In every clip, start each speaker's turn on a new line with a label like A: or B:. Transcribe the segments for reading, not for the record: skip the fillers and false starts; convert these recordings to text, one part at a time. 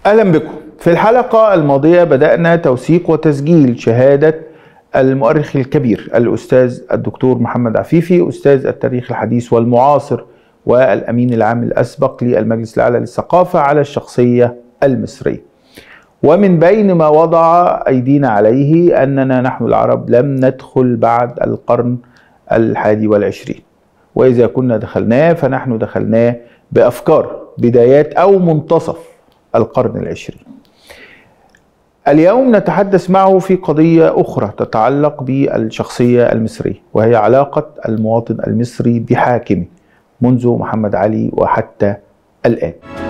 A: أهلا بكم. في الحلقة الماضية بدأنا توثيق وتسجيل شهادة المؤرخ الكبير الأستاذ الدكتور محمد عفيفي، أستاذ التاريخ الحديث والمعاصر والأمين العام الأسبق للمجلس الأعلى للثقافة، على الشخصية المصرية. ومن بين ما وضع أيدينا عليه أننا نحن العرب لم ندخل بعد القرن 21، وإذا كنا دخلناه فنحن دخلناه بأفكار بدايات أو منتصف القرن العشرين. اليوم نتحدث معه في قضية أخرى تتعلق بالشخصية المصرية، وهي علاقة المواطن المصري بحاكمه منذ محمد علي وحتى الآن.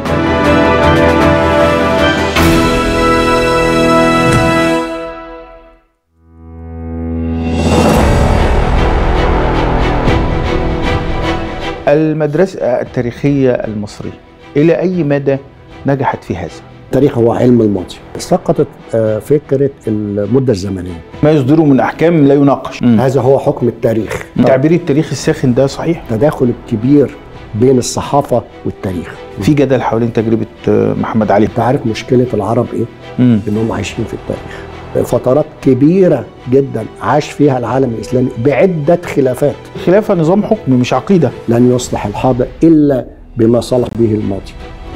A: المدرسة التاريخية المصرية إلى أي مدى نجحت في هذا؟
B: التاريخ هو علم الماضي، سقطت فكرة المدة الزمنية،
A: ما يصدره من أحكام لا يناقش.
B: هذا هو حكم التاريخ.
A: تعبير التاريخ الساخن ده صحيح؟
B: التداخل الكبير بين الصحافة والتاريخ.
A: في جدل حوالين تجربة محمد علي.
B: انت عارف مشكلة العرب ايه؟ انهم عايشين في التاريخ فترات كبيرة جدا عاش فيها العالم الإسلامي بعدة خلافات.
A: الخلافة نظام حكم مش عقيدة.
B: لن يصلح الحاضر إلا بما صلح به الماضي.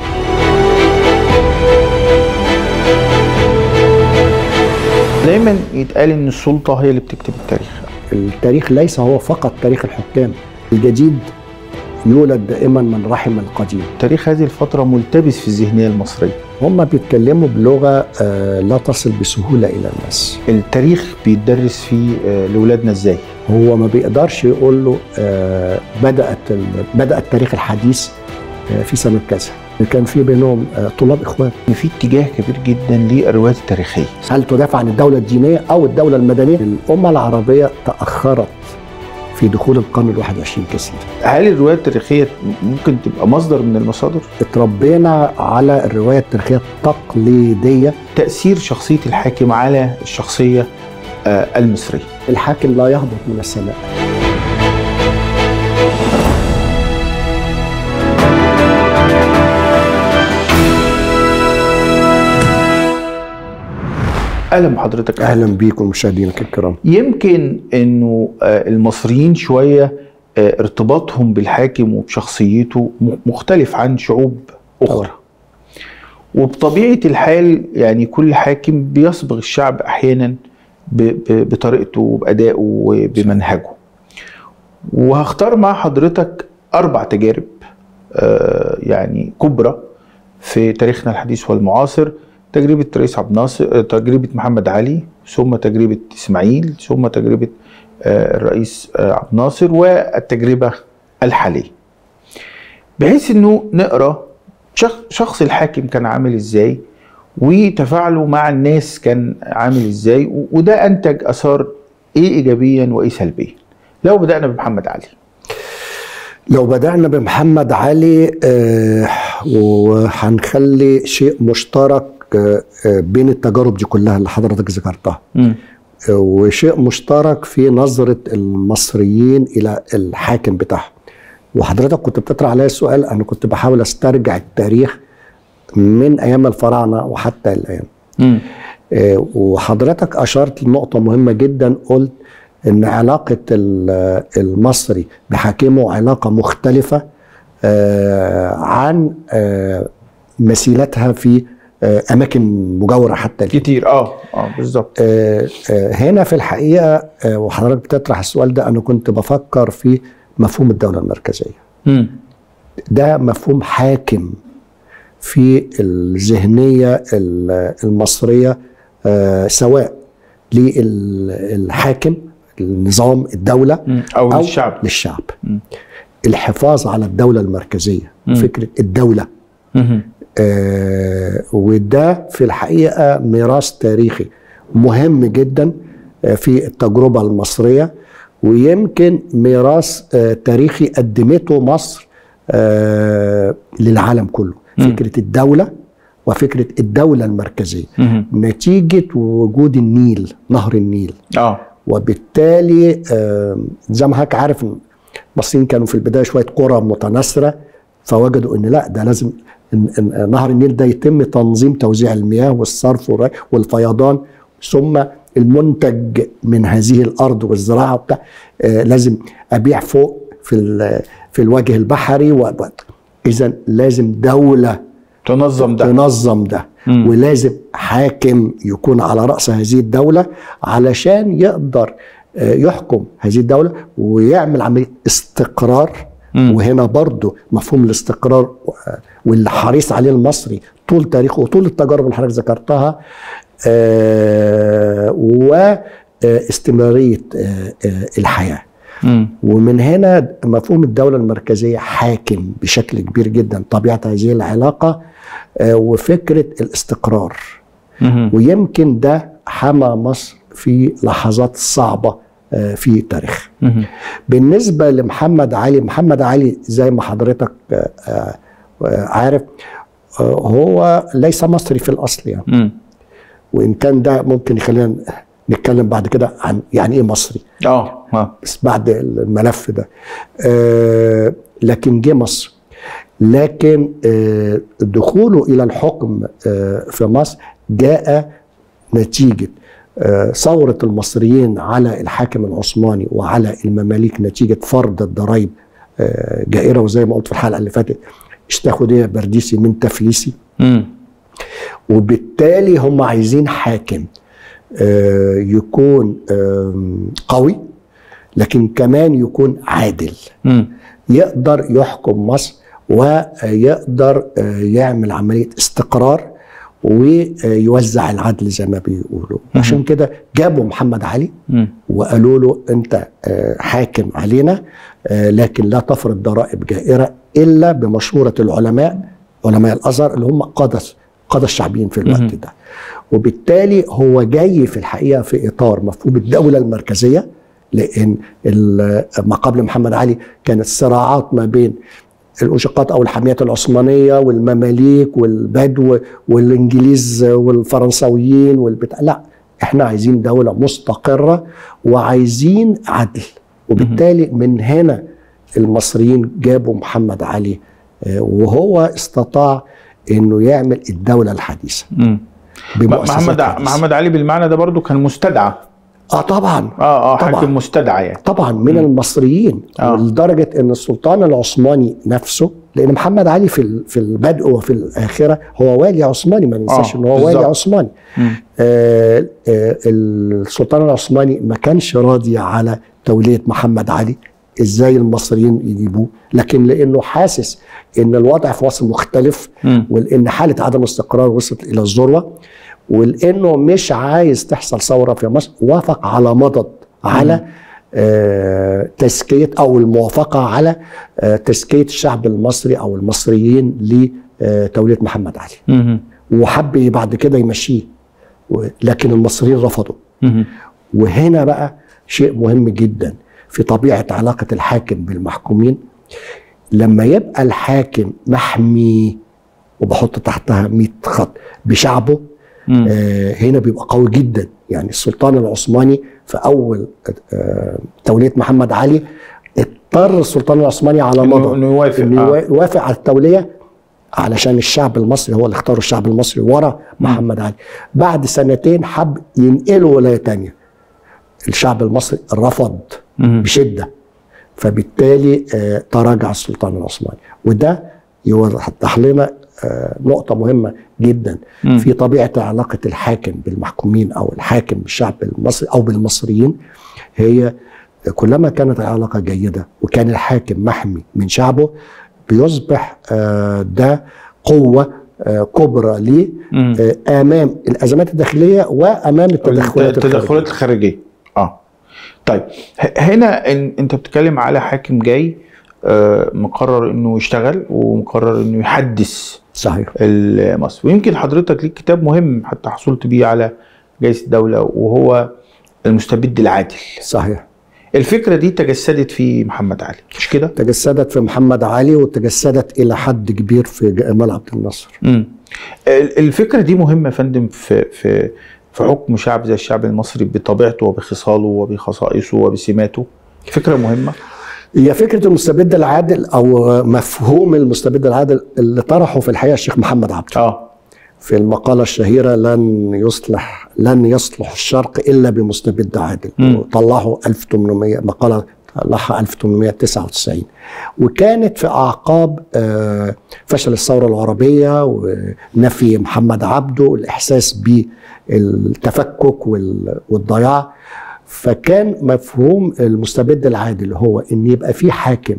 A: دايما يتقال ان السلطة هي اللي بتكتب التاريخ.
B: التاريخ ليس هو فقط تاريخ الحكام، الجديد يولد دائما من رحم القديم.
A: تاريخ هذه الفترة ملتبس في الذهنية المصرية.
B: هم بيتكلموا بلغة لا تصل بسهولة إلى الناس.
A: التاريخ بيدرس فيه لأولادنا ازاي؟
B: هو ما بيقدرش يقول له بدأ التاريخ الحديث في سنة كذا. كان في بينهم طلاب إخوان.
A: في اتجاه كبير جدا للروايات التاريخية.
B: هل تدافع عن الدولة الدينية أو الدولة المدنية؟ الأمة العربية تأخرت في دخول القرن ال21 كثير.
A: هل الرواية التاريخية ممكن تبقى مصدر من المصادر؟
B: اتربينا على الرواية التاريخية التقليدية.
A: تأثير شخصية الحاكم على الشخصية المصرية.
B: الحاكم لا يهبط من السماء.
A: اهلا بحضرتك.
B: اهلا بيكم مشاهدينك الكرام.
A: يمكن انه المصريين شويه ارتباطهم بالحاكم وبشخصيته مختلف عن شعوب اخرى، وبطبيعه الحال يعني كل حاكم بيصبغ الشعب احيانا بطريقته وبادائه وبمنهجه. وهختار مع حضرتك 4 تجارب يعني كبرى في تاريخنا الحديث والمعاصر: تجربة الرئيس عبد الناصر، تجربة محمد علي، ثم تجربة إسماعيل، ثم تجربة الرئيس عبد الناصر، والتجربة الحالية، بحيث انه نقرأ شخص الحاكم كان عامل ازاي وتفاعله مع الناس كان عامل ازاي، وده انتج اثار ايه ايجابيا وايه سلبيا. لو بدأنا بمحمد علي.
B: لو بدأنا بمحمد علي وهنخلي شيء مشترك بين التجارب دي كلها اللي حضرتك ذكرتها، وشيء مشترك في نظرة المصريين إلى الحاكم بتاعهم. وحضرتك كنت بتطرح عليا السؤال، أنا كنت بحاول أسترجع التاريخ من أيام الفراعنة وحتى الآن. وحضرتك أشرت لنقطة مهمة جدا، قلت إن علاقة المصري بحاكمه علاقة مختلفة عن مثيلتها في أماكن مجاورة حتى
A: كتير. بالظبط.
B: هنا في الحقيقة وحضرتك بتطرح السؤال ده، أنا كنت بفكر في مفهوم الدولة المركزية. ده مفهوم حاكم في الذهنية المصرية، سواء للحاكم النظام الدولة
A: أو
B: للشعب. الحفاظ على الدولة المركزية، فكرة الدولة. وده في الحقيقة ميراث تاريخي مهم جدا في التجربة المصرية، ويمكن ميراث تاريخي قدمته مصر للعالم كله. فكرة الدولة وفكرة الدولة المركزية نتيجة وجود النيل، نهر النيل. وبالتالي زي ما حضرتك عارف المصريين كانوا في البداية شوية قرى متناثرة، فوجدوا ان لا، ده لازم نهر النيل ده يتم تنظيم توزيع المياه والصرف والفيضان، ثم المنتج من هذه الارض والزراعه بتاع لازم ابيع فوق في الوجه البحري. اذا لازم دوله تنظم ده ولازم حاكم يكون على راس هذه الدوله علشان يقدر يحكم هذه الدوله ويعمل عمليه استقرار. وهنا برضو مفهوم الاستقرار واللي حريص عليه المصري طول تاريخه وطول التجارب اللي حضرتك ذكرتها، واستمرارية الحياة. ومن هنا مفهوم الدولة المركزية حاكم بشكل كبير جدا طبيعة هذه العلاقة وفكرة الاستقرار. ويمكن ده حمى مصر في لحظات صعبة في تاريخ. بالنسبة لمحمد علي، محمد علي زي ما حضرتك عارف هو ليس مصري في الأصل يعني. وإن كان ده ممكن يخلينا نتكلم بعد كده عن يعني إيه مصري بس بعد الملف ده. لكن جه مصر، لكن دخوله إلى الحكم في مصر جاء نتيجة ثورة المصريين على الحاكم العثماني وعلى المماليك نتيجة فرض الضرائب جائرة، وزي ما قلت في الحلقة اللي فاتت اشتاخدية برديسي من تفليسي. وبالتالي هم عايزين حاكم يكون قوي لكن كمان يكون عادل، يقدر يحكم مصر ويقدر يعمل عملية استقرار ويوزع العدل زي ما بيقولوا. عشان كده جابوا محمد علي وقالوا له انت حاكم علينا، لكن لا تفرض ضرائب جائرة الا بمشورة العلماء، علماء الازهر اللي هم قادة الشعبيين في الوقت ده. وبالتالي هو جاي في الحقيقة في اطار مفهوم الدولة المركزية، لان ما قبل محمد علي كانت صراعات ما بين الأشقاط أو الحميات العثمانية والمماليك والبدو والإنجليز والفرنساويين لا، إحنا عايزين دولة مستقرة وعايزين عدل. وبالتالي من هنا المصريين جابوا محمد علي وهو استطاع إنه يعمل الدولة الحديثة.
A: محمد علي بالمعنى ده برضو كان مستدعى.
B: طبعا
A: حاكم مستدعى يعني
B: طبعا من المصريين. لدرجه ان السلطان العثماني نفسه، لان محمد علي في البدء وفي الاخره هو والي عثماني، ما ننساش ان هو والي عثماني. السلطان العثماني ما كانش راضي على توليه محمد علي، ازاي المصريين يجيبوه، لكن لانه حاسس ان الوضع في مصر مختلف ولان حاله عدم استقرار وصلت الى الذروه، ولانه مش عايز تحصل ثوره في مصر، وافق على مضض على تزكيه او الموافقه على تزكيه الشعب المصري او المصريين لتوليه محمد علي. وحب بعد كده يمشيه، لكن المصريين رفضوا. وهنا بقى شيء مهم جدا في طبيعه علاقه الحاكم بالمحكومين. لما يبقى الحاكم محمي وبحط تحتها 100 خط بشعبه، هنا بيبقى قوي جدا. يعني السلطان العثماني في اول توليه محمد علي اضطر السلطان العثماني على مضض انه يوافق على التوليه علشان الشعب المصري هو اللي اختاروا الشعب المصري ورا محمد علي. بعد سنتين حب ينقله ولايه تانية، الشعب المصري رفض بشده، فبالتالي تراجع السلطان العثماني. وده يوضح لنا نقطة مهمة جدا في طبيعة علاقة الحاكم بالمحكومين أو الحاكم بالشعب المصري أو بالمصريين. هي كلما كانت العلاقة جيدة وكان الحاكم محمي من شعبه، بيصبح ده قوة كبرى ليه أمام الأزمات الداخلية وأمام التدخلات
A: الخارجية. طيب هنا أنت بتتكلم على حاكم جاي مقرر انه يشتغل ومقرر انه يحدث
B: صحيح
A: مصر. ويمكن حضرتك ليك كتاب مهم حتى حصلت بيه على جائزة الدولة، وهو المستبد العادل.
B: صحيح.
A: الفكرة دي تجسدت في محمد علي، مش كده؟
B: تجسدت في محمد علي وتجسدت إلى حد كبير في جمال عبد الناصر.
A: الفكرة دي مهمة يا فندم في حكم شعب زي الشعب المصري بطبيعته وبخصاله وبخصائصه وبسماته. فكرة مهمة.
B: هي فكره المستبد العادل او مفهوم المستبد العادل اللي طرحه في الحقيقه الشيخ محمد عبده في المقاله الشهيره لن يصلح الشرق الا بمستبد عادل، طلعه 1800 مقاله طلعها 1899، وكانت في اعقاب فشل الثوره العربيه ونفي محمد عبده، الاحساس بالتفكك والضياع. فكان مفهوم المستبد العادل هو ان يبقى في حاكم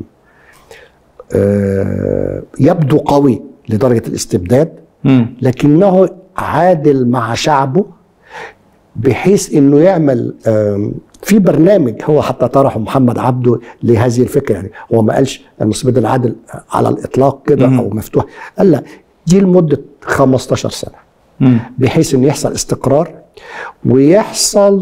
B: يبدو قوي لدرجه الاستبداد، لكنه عادل مع شعبه، بحيث انه يعمل في برنامج هو حتى طرحه محمد عبده لهذه الفكره. يعني هو ما قالش المستبد العادل على الاطلاق كده او مفتوح، قال لا دي لمده 15 سنه بحيث ان يحصل استقرار، ويحصل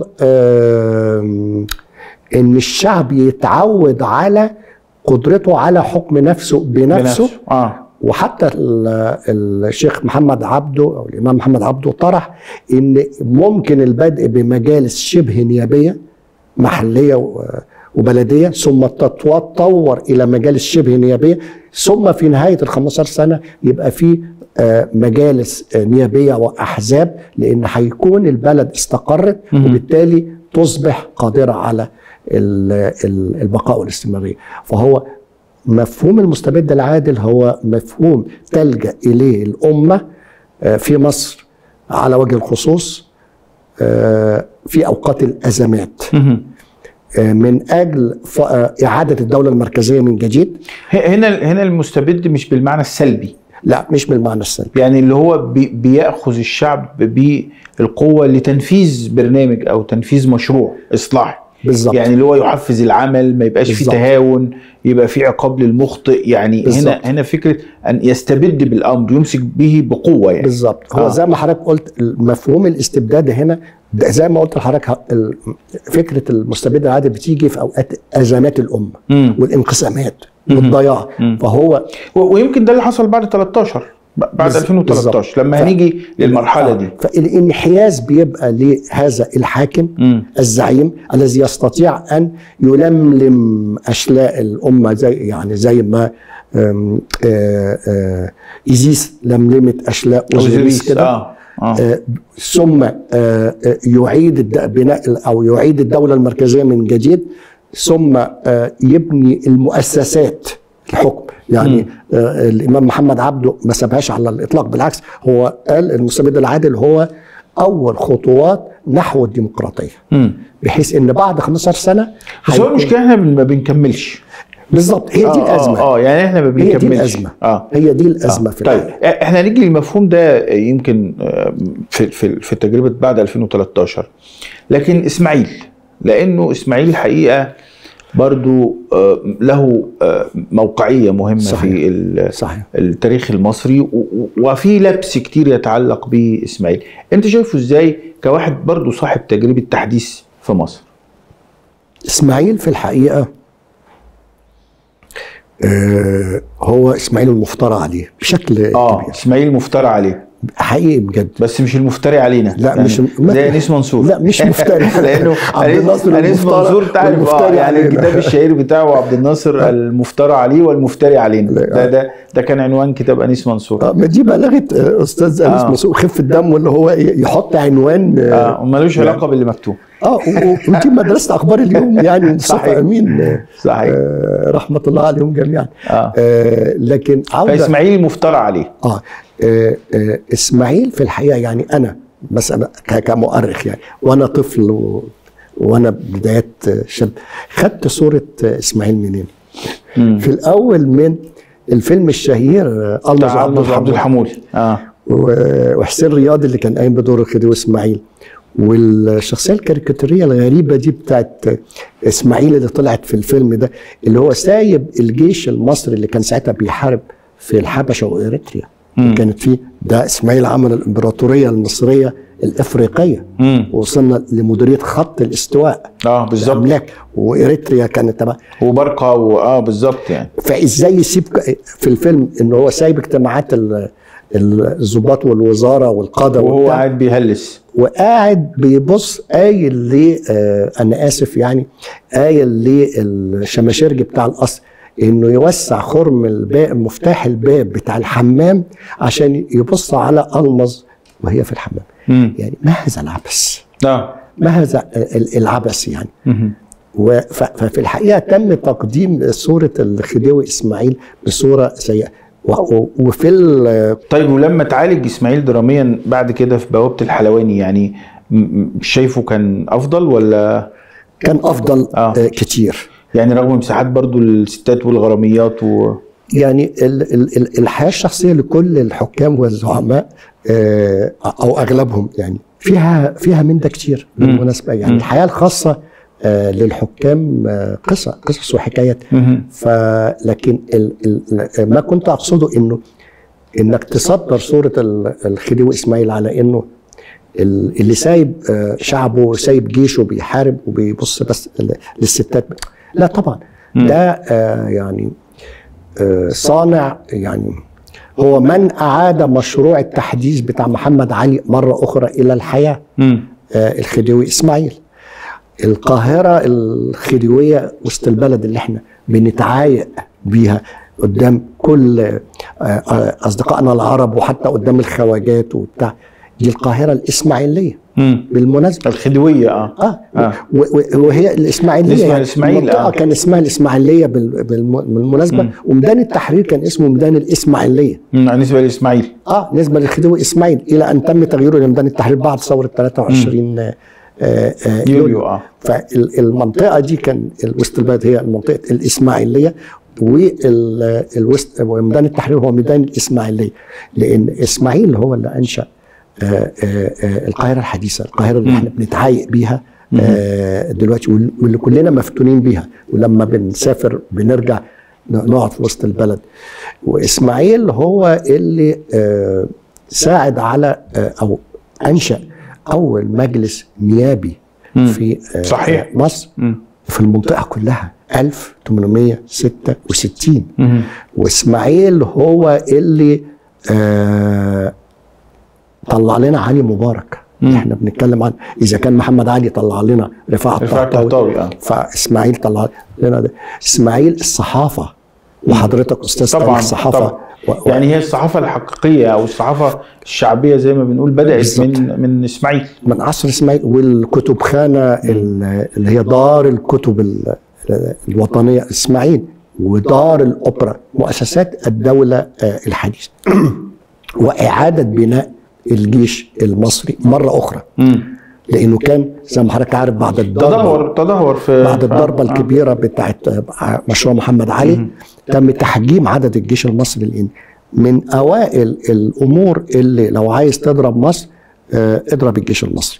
B: ان الشعب يتعود على قدرته على حكم نفسه بنفسه. وحتى الشيخ محمد عبده او الامام محمد عبده طرح ان ممكن البدء بمجالس شبه نيابيه محليه وبلديه، ثم تتطور الى مجالس شبه نيابيه، ثم في نهايه ال 15 سنه يبقى في مجالس نيابيه واحزاب، لان هيكون البلد استقرت وبالتالي تصبح قادره على البقاء والاستمراريه. فهو مفهوم المستبد العادل هو مفهوم تلجأ إليه الأمة في مصر على وجه الخصوص في أوقات الأزمات من أجل إعادة الدولة المركزية من جديد.
A: هنا المستبد مش بالمعنى السلبي،
B: لا مش بالمعنى السلبي،
A: يعني اللي هو بيأخذ الشعب بالقوة لتنفيذ برنامج أو تنفيذ مشروع إصلاحي
B: بالظبط.
A: يعني اللي هو يحفز العمل، ما يبقاش فيه تهاون، يبقى فيه عقاب للمخطئ. يعني بالزبط. هنا فكرة أن يستبد بالأمر، يمسك به بقوة يعني.
B: بالظبط. هو زي ما حضرتك قلت مفهوم الاستبداد هنا زي ما قلت لحضرتك، فكرة المستبد العادل بتيجي في أوقات أزمات الأمة والانقسامات والضياع. فهو
A: ويمكن ده اللي حصل بعد 13 بعد 2013 لما هنيجي للمرحله دي.
B: فالانحياز بيبقى لهذا الحاكم الزعيم الذي يستطيع ان يلملم اشلاء الامه، زي ما ايزيس لملمت اشلاء اوزيريس كده. ثم يعيد بناء او يعيد الدوله المركزيه من جديد، ثم يبني المؤسسات الحكم. يعني الامام محمد عبده ما سابهاش على الاطلاق، بالعكس هو قال المستبد العادل هو اول خطوات نحو الديمقراطيه، بحيث ان بعد 15 سنه.
A: بس هو المشكله احنا ما بنكملش.
B: بالظبط، هي دي الازمه.
A: يعني احنا ما بنكملش.
B: هي دي الازمه. هي دي الازمه في
A: طيب احنا نيجي للمفهوم ده يمكن في تجربه بعد 2013، لكن اسماعيل، لانه اسماعيل الحقيقه برضو له موقعية مهمة. صحيح.
B: صحيح.
A: التاريخ المصري، وفي لبس كتير يتعلق بإسماعيل. انت شايفه ازاي كواحد برضو صاحب تجربة تحديث في مصر؟
B: اسماعيل في الحقيقة هو اسماعيل المفترى عليه بشكل كبير.
A: اسماعيل المفترى عليه
B: حقيقي بجد،
A: بس مش المفتري علينا.
B: لا يعني مش
A: زي انيس منصور.
B: لا مش مفتري
A: لانه انيس منصور تعرف يعني الكتاب الشهير بتاعه عبد الناصر المفترى عليه والمفتري علينا. ده كان عنوان كتاب انيس منصور.
B: ما دي بلاغه استاذ انيس منصور خفه الدم، اللي هو يحط عنوان
A: ومالوش علاقه باللي مكتوب.
B: ودي مدرسه اخبار اليوم يعني مصطفى امين
A: صحيح
B: رحمه الله عليهم جميعا. لكن
A: فاسماعيل المفترى عليه.
B: اسماعيل في الحقيقه يعني انا مثلا كمؤرخ يعني وانا طفل وانا بدايات شاب خدت صوره اسماعيل منين؟ في الاول من الفيلم الشهير
A: المز عبد الحمولي
B: وحسين رياض اللي كان قايم بدور الخديوي اسماعيل، والشخصيه الكاريكاتوريه الغريبه دي بتاعت اسماعيل اللي طلعت في الفيلم ده، اللي هو سايب الجيش المصري اللي كان ساعتها بيحارب في الحبشه واريتريا. كانت فيه ده اسماعيل عمل الامبراطوريه المصريه الافريقيه، ووصلنا لمديريه خط الاستواء
A: بالظبط،
B: واريتريا كانت تبع
A: وبرقه بالظبط يعني.
B: فازاي يسيب في الفيلم ان هو سايب اجتماعات الضباط والوزاره والقاده
A: وهو قاعد بيهلس
B: وقاعد بيبص قايل ليه انا اسف يعني قايل للشماشرجي بتاع القصر انه يوسع خرم الباب مفتاح الباب بتاع الحمام عشان يبص على المظ وهي في الحمام. يعني ما هذا العبث؟ ما هذا العبث يعني؟ ففي الحقيقه تم تقديم صوره الخديوي اسماعيل بصوره سيئه. وفي
A: طيب ولما تعالج اسماعيل دراميا بعد كده في بوابه الحلواني يعني شايفه كان افضل ولا؟
B: كان افضل كتير
A: يعني رغم مساحات برضو الستات والغراميات
B: يعني الحياه الشخصيه لكل الحكام والزعماء او اغلبهم يعني فيها من ده كتير بالمناسبه يعني الحياه الخاصه للحكام قصص وحكايات. لكن ما كنت اقصده انك تصدر صوره الخديوي اسماعيل على انه اللي سايب شعبه وسايب جيشه بيحارب وبيبص بس للستات. لا طبعا ده يعني صانع يعني هو من اعاد مشروع التحديث بتاع محمد علي مره اخرى الى الحياه. الخديوي اسماعيل القاهرة الخديوية وسط البلد اللي احنا بنتعايق بيها قدام كل أصدقائنا العرب وحتى قدام الخواجات وبتاع، دي القاهرة الإسماعيلية بالمناسبة
A: الخديوية
B: وهي الإسماعيلية
A: المنطقة
B: كان اسمها الإسماعيلية بالمناسبة. وميدان التحرير كان اسمه ميدان الإسماعيلية
A: نسبة للإسماعيل
B: نسبة للخديوي إسماعيل إلى أن تم تغييره لميدان التحرير بعد ثورة 23 يوليو. فالمنطقة دي كان وسط البلد هي منطقة الإسماعيلية والوسط وميدان التحرير هو ميدان الإسماعيلية لأن إسماعيل هو اللي أنشأ القاهرة الحديثة، القاهرة اللي احنا بنتعايق بيها دلوقتي واللي كلنا مفتونين بيها ولما بنسافر بنرجع نقعد في وسط البلد. وإسماعيل هو اللي ساعد على أو أنشأ أول مجلس نيابي في
A: صحيح.
B: مصر في المنطقة كلها 1866. وإسماعيل هو اللي طلع لنا علي مبارك. احنا بنتكلم عن إذا كان محمد علي طلع لنا رفاعة الطهطاوي فإسماعيل طلع لنا ده. إسماعيل الصحافة وحضرتك أستاذ
A: طبعا
B: الصحافة
A: يعني هي الصحافة الحقيقية أو الصحافة الشعبية زي ما بنقول بدأت من إسماعيل،
B: من عصر إسماعيل. والكتب خانة اللي هي دار الكتب الوطنية إسماعيل ودار الأوبرا مؤسسات الدولة الحديثة وإعادة بناء الجيش المصري مرة أخرى لأنه كان زي ما حضرتك عارف بعد
A: تدهور
B: بعد الضربة الكبيرة بتاعت مشروع محمد علي تم تحجيم عدد الجيش المصري. لأن من أوائل الأمور اللي لو عايز تضرب مصر اضرب الجيش المصري.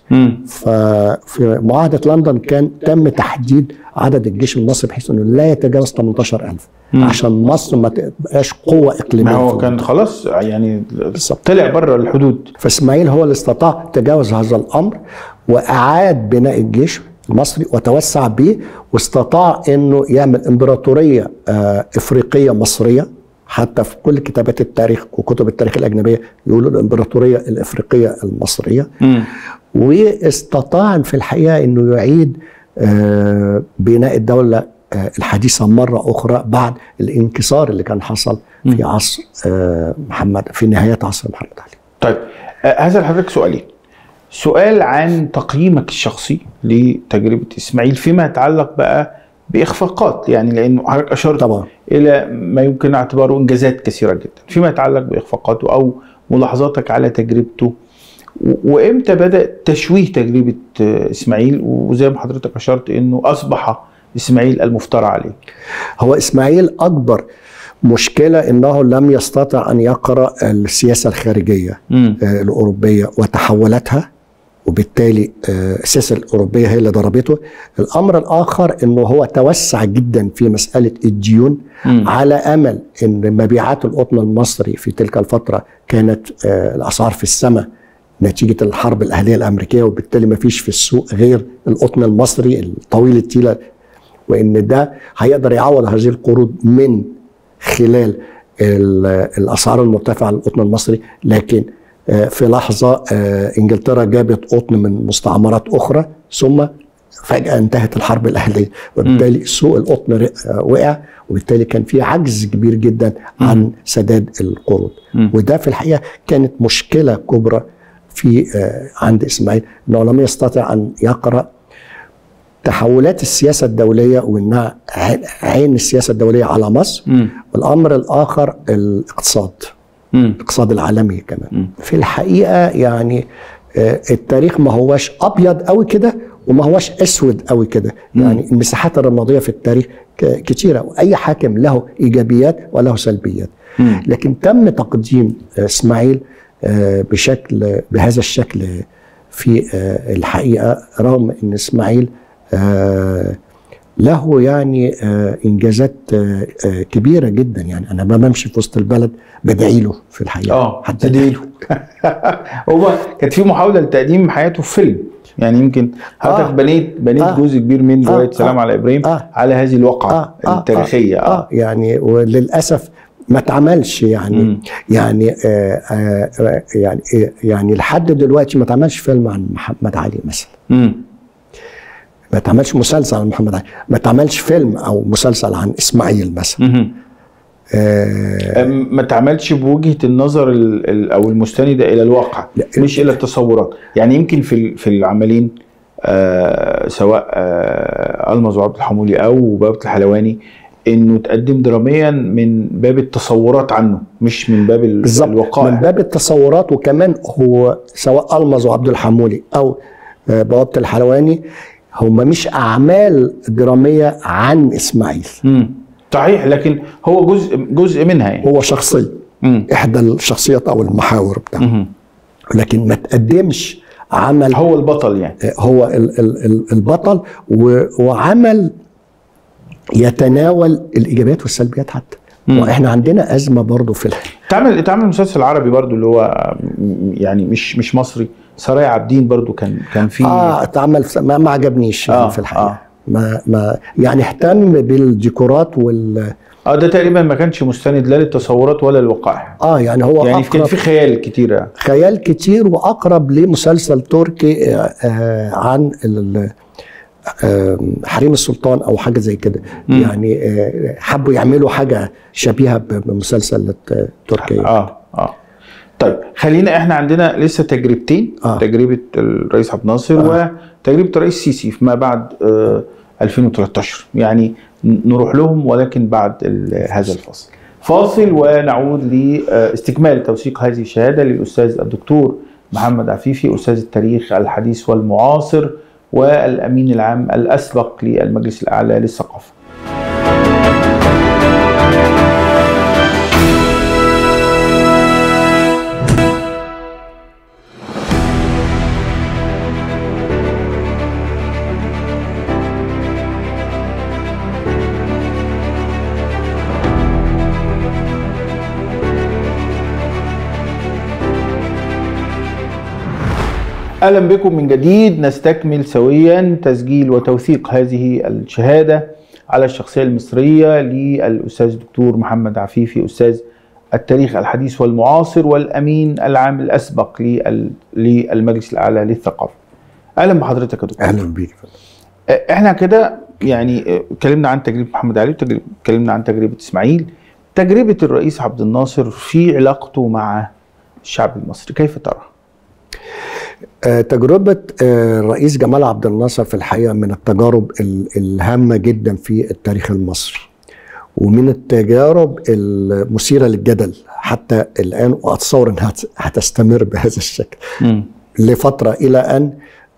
B: ففي معاهدة لندن كان تم تحديد عدد الجيش المصري بحيث أنه لا يتجاوز 18,000 عشان مصر ما تبقاش قوة إقليمية.
A: ما هو كان خلاص يعني طلع بره الحدود.
B: فإسماعيل هو اللي استطاع تجاوز هذا الأمر وأعاد بناء الجيش المصري وتوسع به واستطاع أنه يعمل إمبراطورية إفريقية مصرية. حتى في كل كتابات التاريخ وكتب التاريخ الأجنبية يقولوا الإمبراطورية الإفريقية المصرية. واستطاع في الحقيقة أنه يعيد بناء الدولة الحديثة مرة أخرى بعد الانكسار اللي كان حصل في عصر في نهاية عصر محمد علي.
A: طيب هذا لحضرتك سؤال عن تقييمك الشخصي لتجربة إسماعيل فيما يتعلق بقى بإخفاقات، يعني لأنه حضرتك أشرت طبعا إلى ما يمكن اعتباره إنجازات كثيرة جدا فيما يتعلق بإخفاقاته أو ملاحظاتك على تجربته، وإمتى بدأ تشويه تجربة إسماعيل وزي ما حضرتك أشرت إنه أصبح إسماعيل المفترى عليه.
B: هو إسماعيل أكبر مشكلة إنه لم يستطع أن يقرأ السياسة الخارجية الأوروبية وتحولاتها وبالتالي السياسة الأوروبية هي اللي ضربته. الأمر الآخر إنه هو توسع جدا في مسألة الديون على أمل إن مبيعات القطن المصري في تلك الفترة كانت الأسعار في السماء نتيجة الحرب الأهلية الأمريكية وبالتالي ما فيش في السوق غير القطن المصري الطويل التيلة وإن ده هيقدر يعوض هذه القروض من خلال الاسعار المرتفعه للقطن المصري، لكن في لحظه انجلترا جابت قطن من مستعمرات اخرى، ثم فجاه انتهت الحرب الاهليه، وبالتالي سوق القطن وقع، وبالتالي كان في عجز كبير جدا عن سداد القروض. وده في الحقيقه كانت مشكله كبرى في عند اسماعيل، انه لم يستطع ان يقرا تحولات السياسه الدوليه، وانها عين السياسه الدوليه على مصر. والامر الاخر الاقتصاد، الاقتصاد العالمي كمان. في الحقيقه يعني التاريخ ما هوش ابيض قوي كده وما هوش اسود قوي كده، يعني المساحات الرماديه في التاريخ كتيره، واي حاكم له ايجابيات وله سلبيات. لكن تم تقديم اسماعيل بهذا الشكل في الحقيقه، رغم ان اسماعيل له يعني انجازات كبيره جدا. يعني انا ما بمشي في وسط البلد بدعي له في الحقيقه،
A: حتى ادعي له. هو كانت في محاوله لتقديم حياته في فيلم، يعني يمكن حضرتك بنيت جزء كبير من روايه سلام على ابراهيم على هذه الواقعه التاريخيه.
B: يعني وللاسف ما اتعملش، يعني يعني لحد دلوقتي ما اتعملش فيلم عن محمد علي مثلا. ما اتعملش مسلسل عن محمد علي، ما اتعملش فيلم او مسلسل عن اسماعيل مثلا.
A: ما اتعملش بوجهه النظر او المستنده الى الواقع، مش الى التصورات. يعني يمكن في العملين سواء المز وعبد الحمولي او بابة الحلواني، انه تقدم دراميا من باب التصورات عنه، مش من باب الوقائع.
B: من باب التصورات، وكمان هو سواء المز وعبد الحمولي او بابة الحلواني هم مش اعمال دراميه عن اسماعيل.
A: صحيح، لكن هو جزء منها، يعني هو
B: شخصيه، احدى الشخصيات او المحاور بتاعه، لكن ما تقدمش عمل
A: هو البطل. يعني
B: هو البطل، وعمل يتناول الايجابيات والسلبيات حتى. واحنا عندنا ازمه برضو في
A: اتعمل مسلسل عربي برضو اللي هو يعني مش مصري، سرايا عابدين، برضو كان فيه
B: اتعمل، ما عجبنيش يعني في الحقيقه. ما يعني اهتم بالديكورات
A: ده تقريبا ما كانش مستند لا للتصورات ولا للوقائع.
B: يعني هو
A: يعني كان في خيال كتير،
B: خيال كتير، واقرب لمسلسل تركي عن حريم السلطان او حاجه زي كده. يعني حبوا يعملوا حاجه شبيهه بمسلسل تركي.
A: طيب خلينا، احنا عندنا لسه تجربتين، تجربه الرئيس عبد الناصر وتجربه الرئيس السيسي فيما بعد 2013. يعني نروح لهم، ولكن بعد هذا فاصل ونعود لاستكمال توثيق هذه الشهاده للاستاذ الدكتور محمد عفيفي، استاذ التاريخ الحديث والمعاصر والامين العام الاسبق للمجلس الاعلى للثقافه. أهلا بكم من جديد. نستكمل سويا تسجيل وتوثيق هذه الشهادة على الشخصية المصرية للأستاذ الدكتور محمد عفيفي، أستاذ التاريخ الحديث والمعاصر والأمين العام الأسبق للمجلس الأعلى للثقافة. أهلا بحضرتك يا دكتور.
B: أهلا بيك.
A: احنا كده يعني اتكلمنا عن تجربة محمد علي، اتكلمنا عن تجربة إسماعيل، تجربة الرئيس عبد الناصر في علاقته مع الشعب المصري كيف ترى؟
B: تجربة الرئيس جمال عبد الناصر في الحقيقة من التجارب الهامة جدا في التاريخ المصري، ومن التجارب المثيرة للجدل حتى الآن، وأتصور أنها هتستمر بهذا الشكل لفترة إلى أن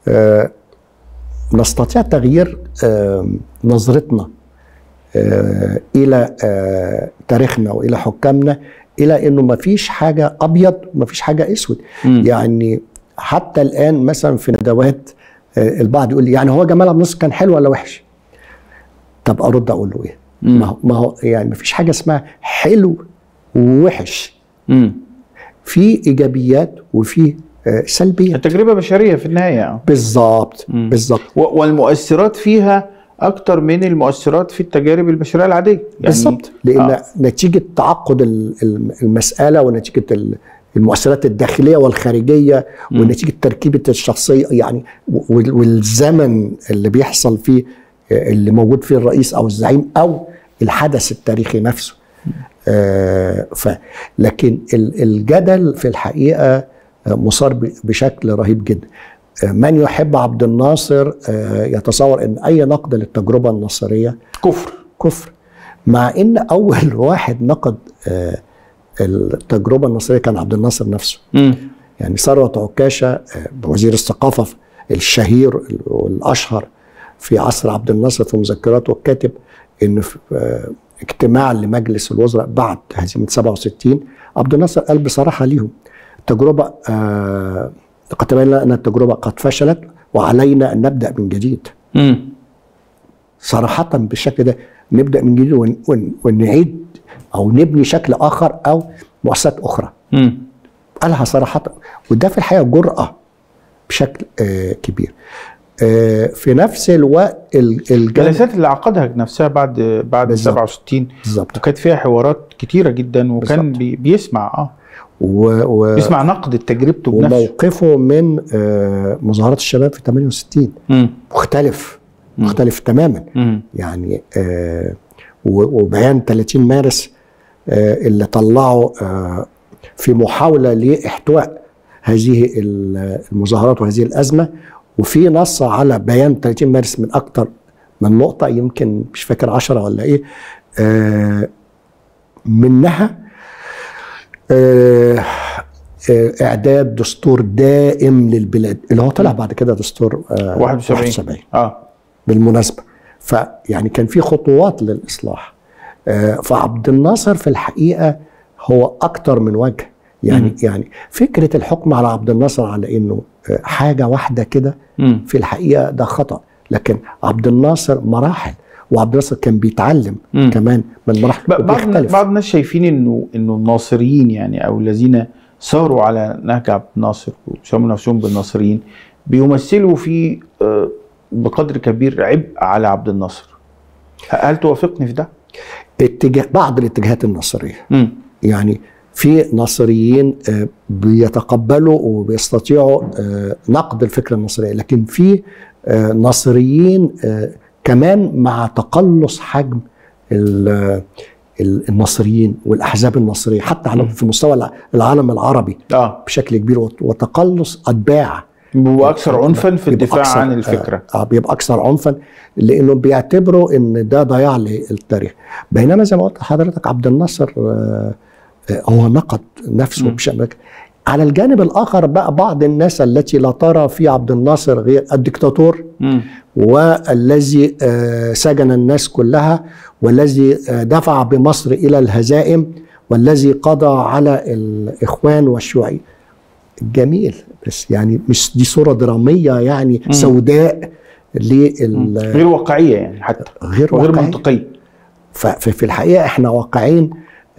B: نستطيع تغيير نظرتنا إلى تاريخنا وإلى حكامنا، إلى أنه ما فيش حاجة أبيض وما فيش حاجة أسود. يعني حتى الآن مثلا في ندوات البعض يقول لي يعني هو جمال عبد الناصر كان حلو ولا وحش؟ طب أرد أقول له إيه؟ ما هو يعني ما فيش حاجة اسمها حلو ووحش. في إيجابيات وفي سلبيات.
A: التجربة بشرية في النهاية.
B: بالظبط.
A: والمؤثرات فيها اكتر من المؤثرات في التجارب البشريه العاديه يعني.
B: بالظبط، لان نتيجه تعقد المساله ونتيجه المؤثرات الداخليه والخارجيه ونتيجه تركيبه الشخصيه يعني والزمن اللي بيحصل فيه اللي موجود فيه الرئيس او الزعيم او الحدث التاريخي نفسه. لكن الجدل في الحقيقه مثار بشكل رهيب جدا. من يحب عبد الناصر يتصور ان اي نقد للتجربه الناصريه كفر، مع ان اول واحد نقد التجربه الناصريه كان عبد الناصر نفسه. يعني ثروت عكاشه وزير الثقافه الشهير والاشهر في عصر عبد الناصر في مذكراته كاتب ان في اجتماع لمجلس الوزراء بعد هزيمه 67 عبد الناصر قال بصراحه ليهم التجربه قد تبين لنا ان التجربه قد فشلت وعلينا ان نبدا من جديد. صراحه بالشكل ده نبدا من جديد ونعيد او نبني شكل اخر او مؤسسات اخرى. قالها صراحه، وده في الحقيقه جرأه بشكل كبير. في نفس الوقت
A: الجلسات اللي عقدها نفسها بعد 67
B: بالظبط،
A: وكانت فيها حوارات كتيره جدا وكان بيسمع بيسمع نقد تجربته بنفسه.
B: وموقفه من مظاهرات الشباب في 68 مختلف تماما. يعني وبيان 30 مارس اللي طلعه في محاوله لاحتواء هذه المظاهرات وهذه الازمه، وفي نص على بيان 30 مارس من اكتر من نقطه، يمكن مش فاكر 10 ولا ايه، منها اعداد دستور دائم للبلاد اللي هو طلع بعد كده دستور 71 بالمناسبه. فيعني كان في خطوات للاصلاح. فعبد الناصر في الحقيقه هو اكتر من وجه. يعني فكره الحكم على عبد الناصر على انه حاجه واحده كده في الحقيقه ده خطا. لكن عبد الناصر مراحل، وعبد الناصر كان بيتعلم كمان من مراحل.
A: بعض الناس شايفين انه الناصريين يعني او الذين ساروا على نهج عبد الناصر وسموا نفسهم بالناصريين بيمثلوا في بقدر كبير عبء على عبد الناصر. هل توافقني في ده؟
B: بعض الاتجاهات الناصريه يعني في ناصريين بيتقبلوا وبيستطيعوا نقد الفكره الناصريه، لكن في ناصريين كمان مع تقلص حجم الناصريين والاحزاب الناصريه حتى في مستوى العالم العربي بشكل كبير، وتقلص اتباع
A: واكثر عنفا في الدفاع عن الفكره.
B: بيبقى اكثر عنفا لانه بيعتبروا ان ده ضياع للتاريخ. بينما زي ما قلت لحضرتك عبد الناصر هو نقد نفسه بشكل. على الجانب الاخر بقى بعض الناس التي لا ترى في عبد الناصر غير الدكتاتور والذي سجن الناس كلها والذي دفع بمصر الى الهزائم والذي قضى على الاخوان والشيوعي. جميل، بس يعني مش دي صوره دراميه يعني سوداء
A: غير واقعيه يعني حتى غير منطقيه.
B: ففي الحقيقه احنا واقعين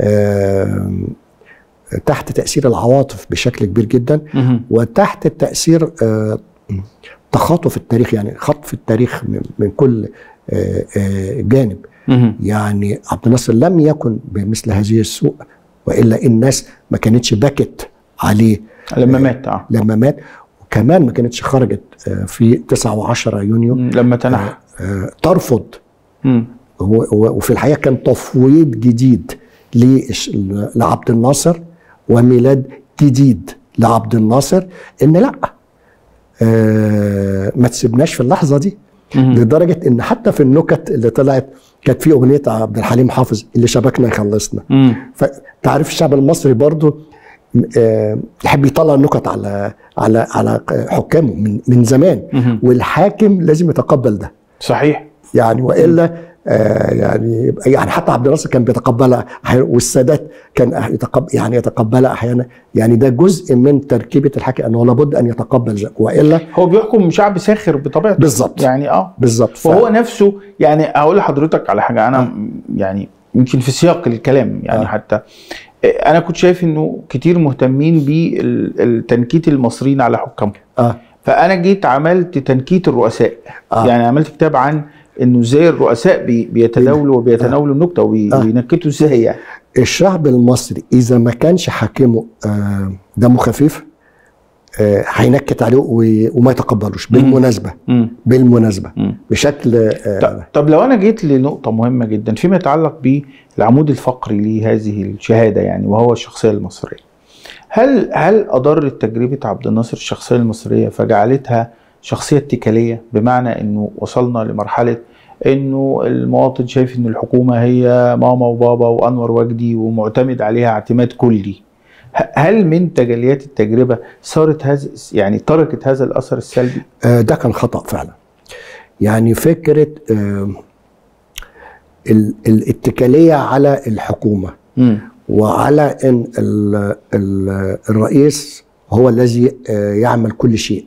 B: تحت تأثير العواطف بشكل كبير جدا وتحت التأثير تخاطف التاريخ، يعني خطف التاريخ من كل جانب. يعني عبد الناصر لم يكن بمثل هذه السوء، وإلا الناس ما كانتش بكت عليه لما مات وكمان ما كانتش خرجت في 9 و10 يونيو
A: لما تنحى
B: ترفض. وفي الحقيقة كان تفويض جديد لعبد الناصر وميلاد جديد لعبد الناصر ان لا ما تسيبناش في اللحظه دي. لدرجه ان حتى في النكت اللي طلعت كانت في اغنيه عبد الحليم حافظ اللي شبكنا يخلصنا. فتعرف الشعب المصري برضو يحب يطلع النكت على حكامه من زمان، والحاكم لازم يتقبل ده.
A: صحيح
B: يعني والا يعني حتى عبد الناصر كان بيتقبلها والسادات كان يتقبلها احيانا. يعني ده جزء من تركيبه الحاكم انه لابد ان يتقبل ذلك، والا
A: هو بيحكم شعب ساخر بطبيعته.
B: بالظبط
A: يعني
B: بالظبط.
A: وهو نفسه يعني اقول لحضرتك على حاجه انا يعني يمكن في سياق الكلام يعني حتى انا كنت شايف انه كتير مهتمين بالتنكيت المصريين على حكامهم. فانا جيت عملت تنكيت الرؤساء. يعني عملت كتاب عن انه ازاي الرؤساء بيتداولوا وبيتناولوا النكته وينكتوا ازاي يعني.
B: الشعب المصري اذا ما كانش حاكمه دمه خفيف هينكت عليه وما يتقبلوش. بالمناسبه بشكل
A: طب لو انا جيت لنقطه مهمه جدا فيما يتعلق بالعمود الفقري لهذه الشهاده يعني، وهو الشخصيه المصريه. هل اضرت تجربه عبد الناصر الشخصيه المصريه فجعلتها شخصيه اتكاليه، بمعنى انه وصلنا لمرحله انه المواطن شايف ان الحكومه هي ماما وبابا وانور وجدي ومعتمد عليها اعتماد كلي؟ هل من تجليات التجربه صارت هذا يعني تركت هذا الاثر السلبي؟
B: ده كان خطأ فعلا. يعني فكره الاتكاليه على الحكومه وعلى ان الرئيس هو الذي يعمل كل شيء.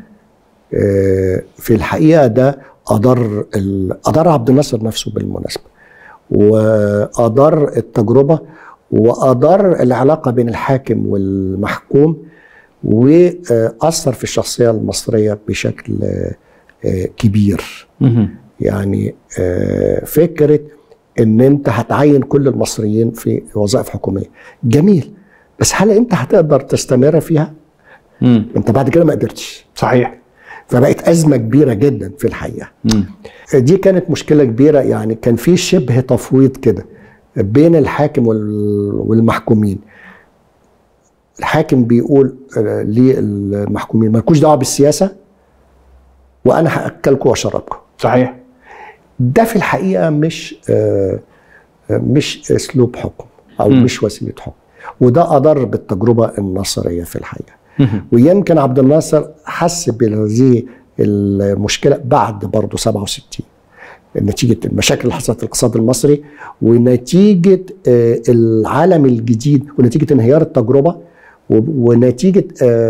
B: في الحقيقه ده اضر عبد الناصر نفسه بالمناسبه، واضر التجربه، واضر العلاقه بين الحاكم والمحكوم، واثر في الشخصيه المصريه بشكل كبير. يعني فكره ان انت هتعين كل المصريين في وظائف حكوميه جميل، بس هل انت هتقدر تستمر فيها؟ انت بعد كده ما قدرتش.
A: صحيح.
B: فبقت ازمه كبيره جدا في الحقيقه. دي كانت مشكله كبيره. يعني كان في شبه تفويض كده بين الحاكم والمحكومين. الحاكم بيقول للمحكومين مالكوش دعوه بالسياسه وانا هاكلكم واشربكم.
A: صحيح.
B: ده في الحقيقه مش اسلوب حكم او مش وسيله حكم، وده اضر بالتجربه الناصريه في الحقيقه. ويمكن عبد الناصر حس بهذه المشكله بعد برضه 67 نتيجه المشاكل اللي حصلت في الاقتصاد المصري، ونتيجه العالم الجديد، ونتيجه انهيار التجربه، ونتيجه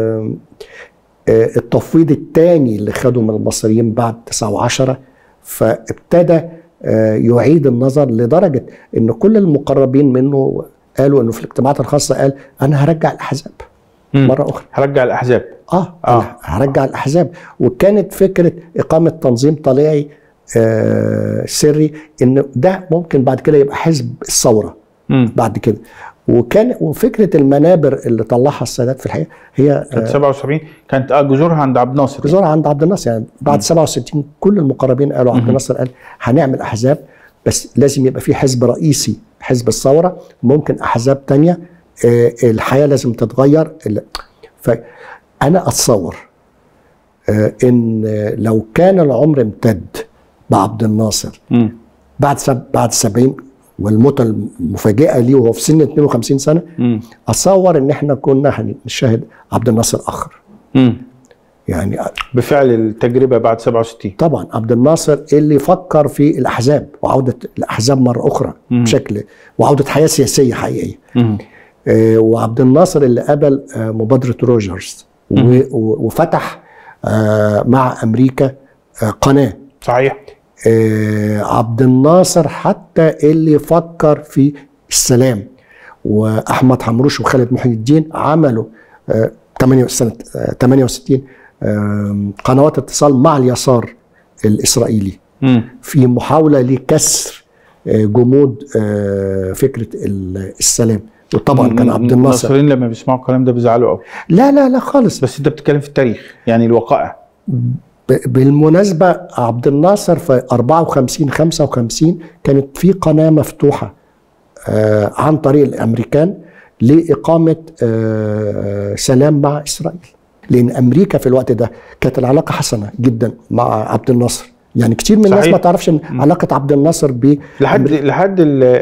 B: التفويض الثاني اللي خده من المصريين بعد 9/10. فابتدى يعيد النظر لدرجه ان كل المقربين منه قالوا انه في الاجتماعات الخاصه قال انا هرجع الاحزاب مره اخرى.
A: هرجع الاحزاب.
B: هرجع الاحزاب. وكانت فكره اقامه تنظيم طليعي سري، ان ده ممكن بعد كده يبقى حزب الثوره بعد كده. وفكره المنابر اللي طلعها السادات في الحقيقه هي
A: كانت 77 كانت جذورها عند عبد الناصر.
B: جذورها عند عبد الناصر. يعني بعد 67 كل المقربين قالوا عبد الناصر قال هنعمل احزاب، بس لازم يبقى في حزب رئيسي حزب الثوره، ممكن احزاب تانية، الحياه لازم تتغير. فانا اتصور ان لو كان العمر امتد بعبد الناصر بعد 70 والموتة المفاجئة ليه وهو في سن 52 سنة، أتصور إن إحنا كنا هنشاهد عبد الناصر آخر. يعني
A: بفعل التجربة بعد 67
B: طبعا عبد الناصر اللي فكر في الأحزاب وعودة الأحزاب مرة أخرى بشكل، وعودة حياة سياسية حقيقية. وعبد الناصر اللي قبل مبادرة روجرز وفتح مع أمريكا قناة.
A: صحيح.
B: عبد الناصر حتى اللي فكر في السلام، واحمد حمروش وخالد محي الدين عملوا سنه 68 قنوات اتصال مع اليسار الاسرائيلي في محاوله لكسر جمود فكره السلام. وطبعا كان عبد الناصر
A: المصريين لما بيسمعوا الكلام ده بيزعلوا قوي.
B: لا خالص.
A: بس انت بتتكلم في التاريخ يعني الوقائع.
B: بالمناسبة عبد الناصر في 54 55 كانت في قناة مفتوحة عن طريق الأمريكان لإقامة سلام مع إسرائيل، لأن أمريكا في الوقت ده كانت العلاقة حسنة جدا مع عبد الناصر. يعني كتير من الناس ما تعرفش ان علاقه عبد الناصر
A: لحد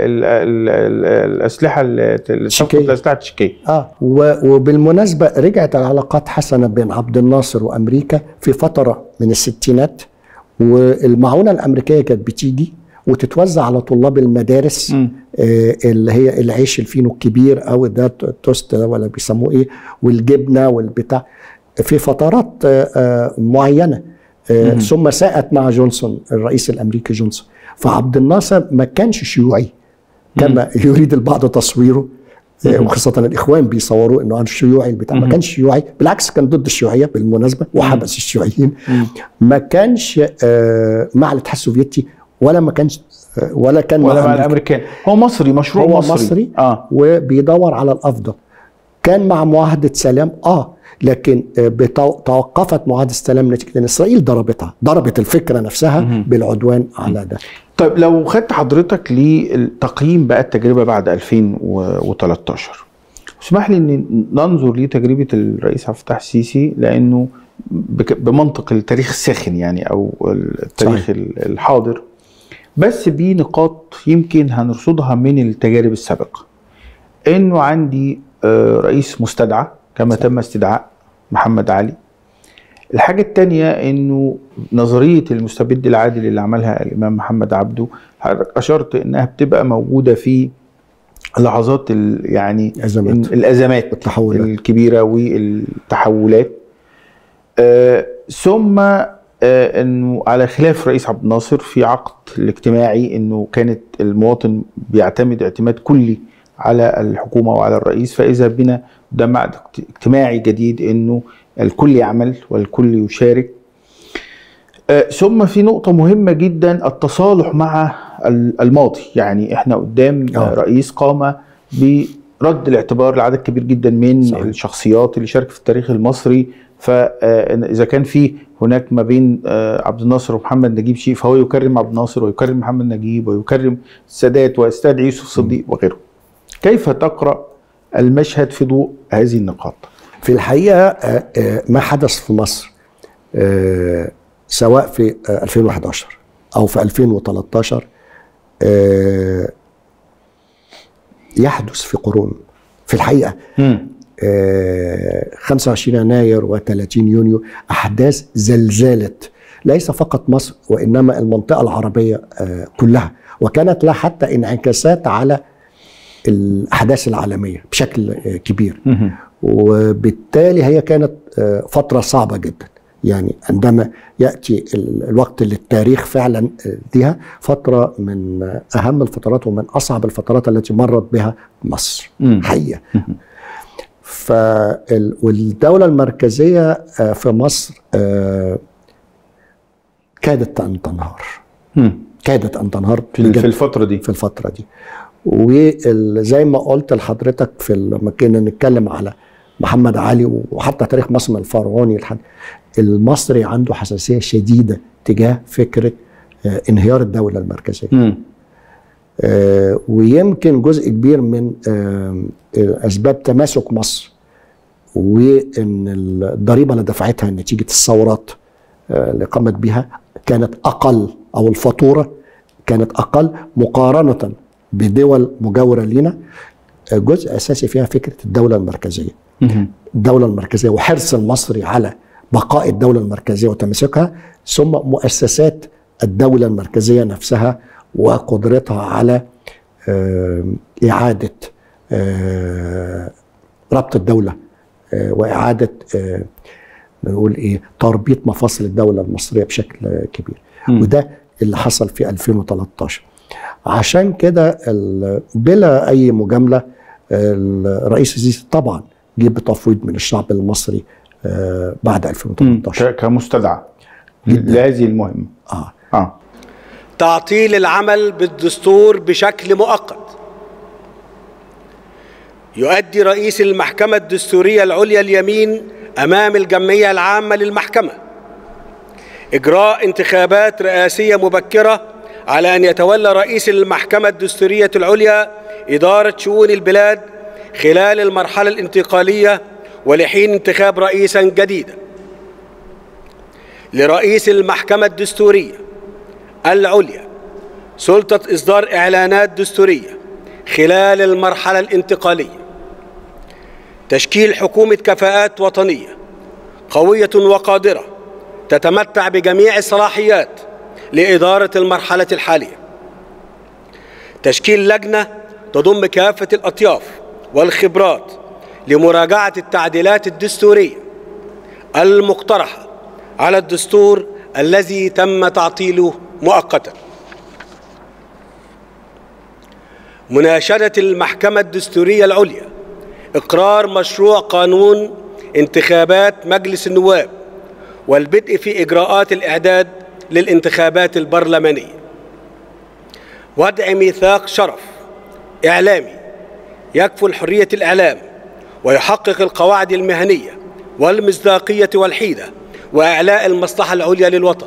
A: الاسلحه التشيكيه.
B: وبالمناسبه رجعت العلاقات حسنه بين عبد الناصر وامريكا في فتره من الستينات، والمعونه الامريكيه كانت بتيجي وتتوزع على طلاب المدارس اللي هي العيش الفينو الكبير او ده توست ده ولا بيسموه ايه، والجبنه والبتاع في فترات معينه. ثم ساءت مع جونسون الرئيس الامريكي جونسون. فعبد الناصر ما كانش شيوعي كما يريد البعض تصويره، وخاصة الإخوان بيصوروه إنه شيوعي البتاع، ما كانش شيوعي، بالعكس كان ضد الشيوعية بالمناسبة وحبس الشيوعيين. ما كانش مع الاتحاد السوفيتي ولا ما كانش ولا كان
A: مع الأمريكان. هو مصري، مشروع
B: هو مصري وبيدور على الأفضل. كان مع معاهدة سلام لكن توقفت معاهدة السلام نتيجة ان اسرائيل ضربت الفكرة نفسها بالعدوان على ده.
A: طيب لو خدت حضرتك لتقييم بقى التجربة بعد 2013، اسمح لي ان ننظر لتجربة الرئيس عبد الفتاح السيسي، لانه بمنطق التاريخ الساخن يعني او التاريخ صحيح. الحاضر، بس بنقاط يمكن هنرصدها من التجارب السابقة. انه عندي رئيس مستدعى كما تم استدعاء محمد علي. الحاجة التانية انه نظرية المستبد العادل اللي عملها الامام محمد عبده، حضرتك اشرت انها بتبقى موجودة في لحظات يعني الازمات الكبيرة والتحولات. ثم انه على خلاف رئيس عبد الناصر في عقد الاجتماعي، انه كانت المواطن بيعتمد اعتماد كلي على الحكومة وعلى الرئيس، فإذا بنا قدام عقد اجتماعي جديد انه الكل يعمل والكل يشارك. ثم في نقطة مهمة جدا، التصالح مع الماضي. يعني احنا قدام رئيس قام برد الاعتبار لعدد كبير جدا من صحيح. الشخصيات اللي شارك في التاريخ المصري. فإذا كان في هناك ما بين عبد الناصر ومحمد نجيب شيء، فهو يكرم عبد الناصر ويكرم محمد نجيب ويكرم السادات ويستدعي يوسف صديق وغيره. كيف تقرأ المشهد في ضوء هذه النقاط؟
B: في الحقيقة ما حدث في مصر سواء في 2011 أو في 2013 يحدث في قرون. في الحقيقة 25 يناير و30 يونيو أحداث زلزالت ليس فقط مصر وإنما المنطقة العربية كلها، وكانت لها حتى انعكاسات على الأحداث العالمية بشكل كبير. وبالتالي هي كانت فترة صعبة جدا. يعني عندما يأتي الوقت اللي التاريخ فعلا فيها فترة من أهم الفترات ومن أصعب الفترات التي مرت بها مصر حقيقة. والدولة المركزية في مصر كادت أن تنهار. كادت أن تنهار
A: في الفترة دي.
B: وزي ما قلت لحضرتك لما كنا نتكلم على محمد علي وحتى تاريخ مصر الفرعوني، المصري عنده حساسية شديدة تجاه فكرة انهيار الدولة المركزية. ويمكن جزء كبير من أسباب تماسك مصر وإن الضريبة اللي دفعتها نتيجة الثورات اللي قامت بها كانت أقل، أو الفاتورة كانت أقل مقارنة بدول مجاورة لنا. جزء أساسي فيها فكرة الدولة المركزية. الدولة المركزية وحرص المصري على بقاء الدولة المركزية وتمسكها، ثم مؤسسات الدولة المركزية نفسها وقدرتها على إعادة ربط الدولة وإعادة نقول تربيط مفاصل الدولة المصرية بشكل كبير. وده اللي حصل في 2013. عشان كده بلا أي مجاملة الرئيس السيسي طبعا جه بتفويض من الشعب المصري بعد 2013
A: كمستدعى لهذه المهمة.
C: تعطيل العمل بالدستور بشكل مؤقت. يؤدي رئيس المحكمة الدستورية العليا اليمين أمام الجمعية العامة للمحكمة إجراء انتخابات رئاسية مبكرة على أن يتولى رئيس المحكمة الدستورية العليا إدارة شؤون البلاد خلال المرحلة الانتقالية ولحين انتخاب رئيسا جديدا. لرئيس المحكمة الدستورية العليا سلطة إصدار إعلانات دستورية خلال المرحلة الانتقالية. تشكيل حكومة كفاءات وطنية قوية وقادرة تتمتع بجميع الصلاحيات لإدارة المرحلة الحالية. تشكيل لجنة تضم كافة الأطياف والخبرات لمراجعة التعديلات الدستورية المقترحة على الدستور الذي تم تعطيله مؤقتا. مناشدة المحكمة الدستورية العليا إقرار مشروع قانون انتخابات مجلس النواب والبدء في إجراءات الإعداد للانتخابات البرلمانية، وضع ميثاق شرف إعلامي يكفل حرية الإعلام ويحقق القواعد المهنية والمصداقية والحيدة وإعلاء المصلحة العليا للوطن،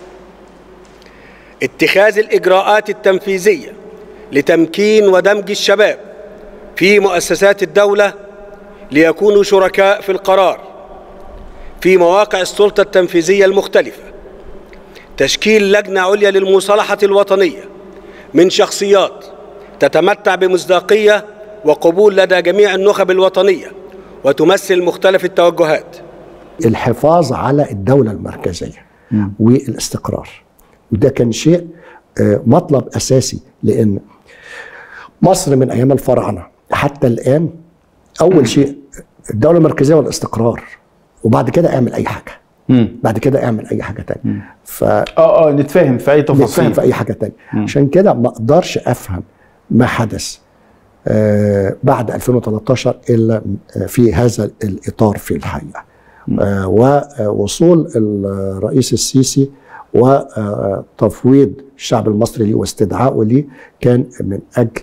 C: اتخاذ الإجراءات التنفيذية لتمكين ودمج الشباب في مؤسسات الدولة ليكونوا شركاء في القرار في مواقع السلطة التنفيذية المختلفة، تشكيل لجنة عليا للمصالحة الوطنية من شخصيات تتمتع بمصداقية وقبول لدى جميع النخب الوطنية وتمثل مختلف التوجهات.
B: الحفاظ على الدولة المركزية والاستقرار، وده كان شيء مطلب أساسي، لأن مصر من أيام الفراعنة حتى الآن أول شيء الدولة المركزية والاستقرار، وبعد كده اعمل أي حاجة. بعد كده اعمل أي حاجة تانية.
A: نتفاهم في أي تفاصيل،
B: نتفاهم في أي حاجة تانية. عشان كده ما أقدرش أفهم ما حدث بعد 2013 إلا في هذا الإطار في الحقيقة. ووصول الرئيس السيسي وتفويض الشعب المصري ليه واستدعائه ليه كان من أجل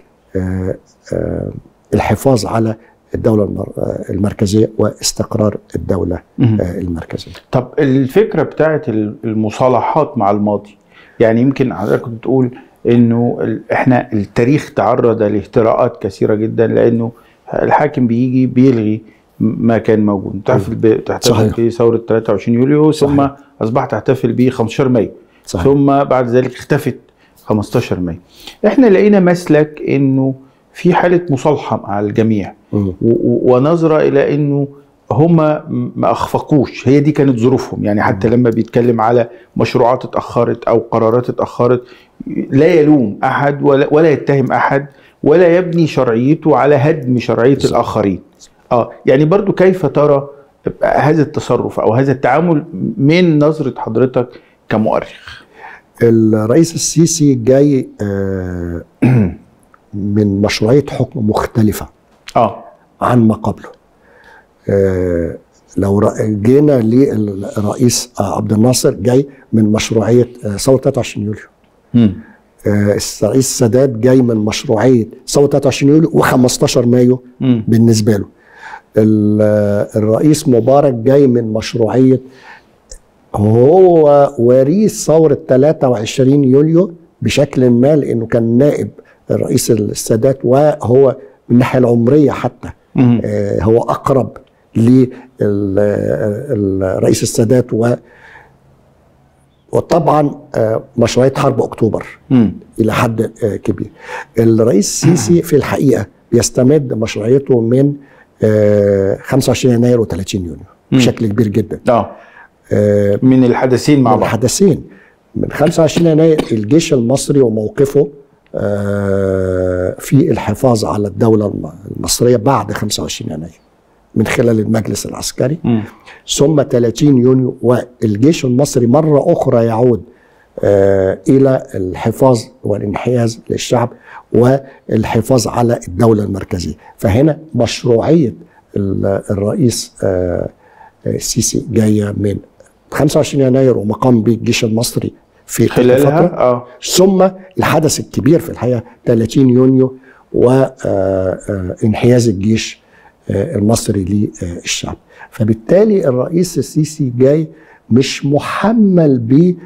B: الحفاظ على الدولة المركزية واستقرار الدولة المركزية.
A: طب الفكرة بتاعت المصالحات مع الماضي، يعني يمكن حضرتك كنت تقول انه احنا التاريخ تعرض لاهتراءات كثيرة جدا، لانه الحاكم بيجي بيلغي ما كان موجود. تحتفل في ثورة 23 يوليو، ثم اصبحت تحتفل ب 15 مايو، ثم بعد ذلك اختفت 15 مايو. احنا لقينا مسلك انه في حالة مصالحة مع الجميع ونظرة الى انه هما ما اخفقوش، هي دي كانت ظروفهم. يعني حتى لما بيتكلم على مشروعات اتأخرت او قرارات اتأخرت لا يلوم احد ولا يتهم احد ولا يبني شرعيته على هدم شرعية الاخرين. يعني برضو كيف ترى هذا التصرف او هذا التعامل من نظرة حضرتك كمؤرخ؟
B: الرئيس السيسي جاي من مشروعية حكم مختلفة عن ما قبله. لو جينا للرئيس عبد الناصر جاي من مشروعية ثورة 23 يوليو. الرئيس السادات جاي من مشروعية ثورة 23 يوليو و15 مايو بالنسبة له. الرئيس مبارك جاي من مشروعية، هو وريث ثورة 23 يوليو بشكل ما، لأنه كان نائب الرئيس السادات، وهو من الناحية العمرية حتى هو أقرب للرئيس السادات. وطبعا مشروعية حرب أكتوبر إلى حد كبير. الرئيس السيسي في الحقيقة بيستمد مشروعيته من 25 يناير و30 يونيو بشكل كبير جدا.
A: من الحدثين مع بعض.
B: الحدثين من 25 يناير الجيش المصري وموقفه في الحفاظ على الدولة المصرية بعد 25 يناير من خلال المجلس العسكري، ثم 30 يونيو والجيش المصري مرة أخرى يعود إلى الحفاظ والانحياز للشعب والحفاظ على الدولة المركزية. فهنا مشروعية الرئيس السيسي جاية من 25 يناير ومقام به الجيش المصري في خلالها، ثم الحدث الكبير في الحقيقة 30 يونيو وانحياز الجيش المصري للشعب. فبالتالي الرئيس السيسي جاي مش محمل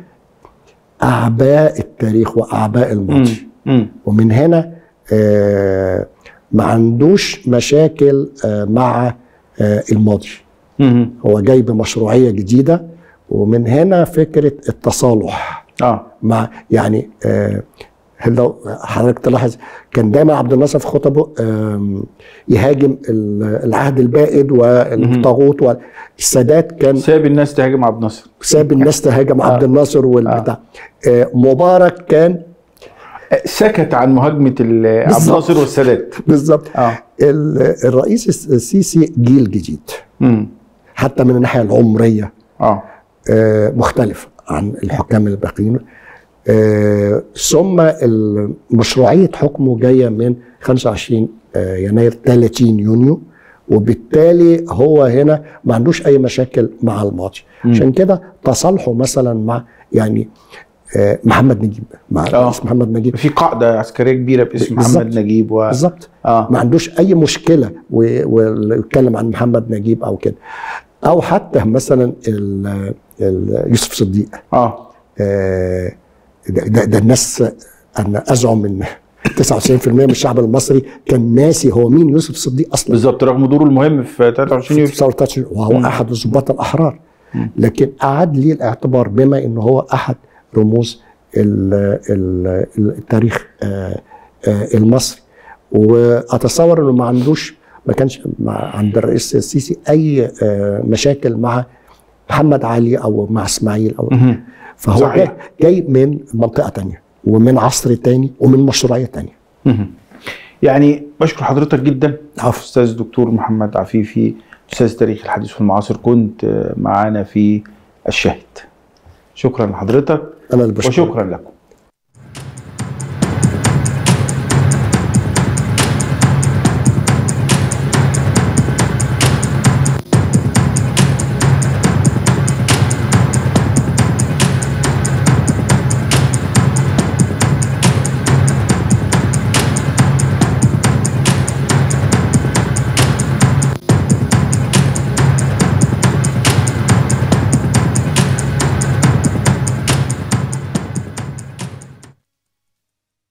B: بأعباء التاريخ وأعباء الماضي، ومن هنا ما عندوش مشاكل مع الماضي. هو جاي بمشروعية جديدة، ومن هنا فكرة التصالح مع يعني لو حضرتك تلاحظ كان دايما عبد الناصر في خطبه يهاجم العهد البائد والطاغوت، والسادات كان
A: ساب الناس تهاجم عبد الناصر،
B: ساب الناس تهاجم عبد الناصر والبتاع. مبارك كان
A: سكت عن مهاجمة عبد الناصر والسادات.
B: بالظبط. الرئيس السيسي جيل جديد حتى من الناحية العمرية مختلف عن الحكام الباقيين. ثم مشروعيه حكمه جايه من 25 يناير 30 يونيو، وبالتالي هو هنا ما عندوش اي مشاكل مع الماضي. عشان كده تصالحه مثلا مع يعني محمد نجيب، مع رئيس محمد نجيب،
A: في قاعده عسكريه كبيره باسم محمد نجيب
B: بالظبط. ما عندوش اي مشكله ويتكلم عن محمد نجيب او كده، او حتى مثلا يوسف صديق. ده الناس، انا ازعم ان 99% من الشعب المصري كان ناسي هو مين يوسف صديق اصلا.
A: بالظبط، رغم دوره المهم في 23 يوليو
B: وهو احد الضباط الاحرار، لكن اعاد لي الاعتبار بما انه هو احد رموز التاريخ المصري. واتصور انه ما كانش عند الرئيس السيسي اي مشاكل مع محمد علي او مع اسماعيل او فهو جاي من منطقه تانية ومن عصر تاني ومن مشروعيه تانية.
A: يعني بشكر حضرتك جدا استاذ دكتور محمد عفيفي، استاذ تاريخ الحديث والمعاصر، كنت معانا في الشاهد. شكرا لحضرتك.
B: أنا اللي بشكرك.
A: وشكرا لكم.